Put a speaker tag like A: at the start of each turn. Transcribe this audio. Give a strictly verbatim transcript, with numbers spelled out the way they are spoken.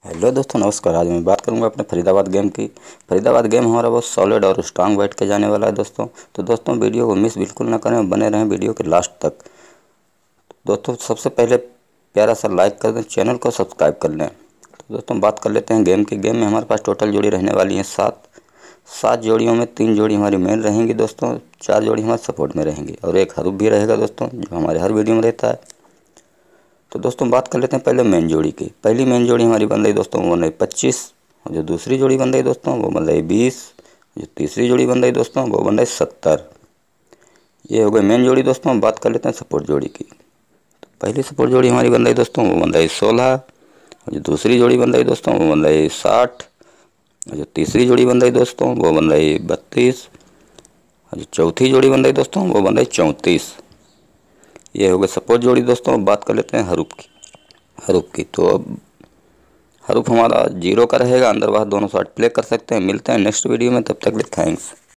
A: Hello दोस्तों, नमस्कार। आज मैं बात करूंगा अपने फरीदाबाद गेम की। फरीदाबाद गेम हमारा बहुत सॉलिड और स्ट्रांग बैठ के जाने वाला है दोस्तों। तो दोस्तों वीडियो को मिस बिल्कुल ना करें, बने रहें वीडियो के लास्ट तक। दोस्तों सबसे पहले प्यारा सा लाइक कर दें, चैनल को सब्सक्राइब कर लें। तो दोस्तों बात कर लेते हैं गेम की। गेम में हमारे पास टोटल जोड़ी रहने वाली हैं सात। सात जोड़ियों में तीन जोड़ी हमारी मेन रहेंगी दोस्तों, चार जोड़ी हमारे सपोर्ट में रहेंगी और एक हरूफ भी रहेगा दोस्तों, जो हमारे हर वीडियो में रहता है। तो दोस्तों बात कर लेते हैं पहले मेन जोड़ी की। पहली मेन जोड़ी हमारी बन रही दोस्तों वो बन रही पच्चीस, और जो दूसरी जोड़ी बन रही दोस्तों वो बन रही बीस, जो तीसरी जोड़ी बन रही दोस्तों वो बन रही सत्तर। ये हो गई मेन जोड़ी दोस्तों। हम बात कर लेते हैं सपोर्ट जोड़ी की। तो पहली सपोर्ट जोड़ी हमारी बन रही दोस्तों वो बन रही सोलह, और जो दूसरी जोड़ी बन रही दोस्तों वो बन रही साठ, और जो तीसरी जोड़ी बन रही दोस्तों वो बन रही बत्तीस, और जो चौथी जोड़ी बन रही दोस्तों वो बन रही चौंतीस। ये हो गई सपोर्ट जोड़ी दोस्तों। अब बात कर लेते हैं हरूफ की। हरूफ की तो अब हरूफ हमारा जीरो का रहेगा, अंदर बाहर दोनों साइड प्ले कर सकते हैं। मिलते हैं नेक्स्ट वीडियो में, तब तक के लिए थैंक्स।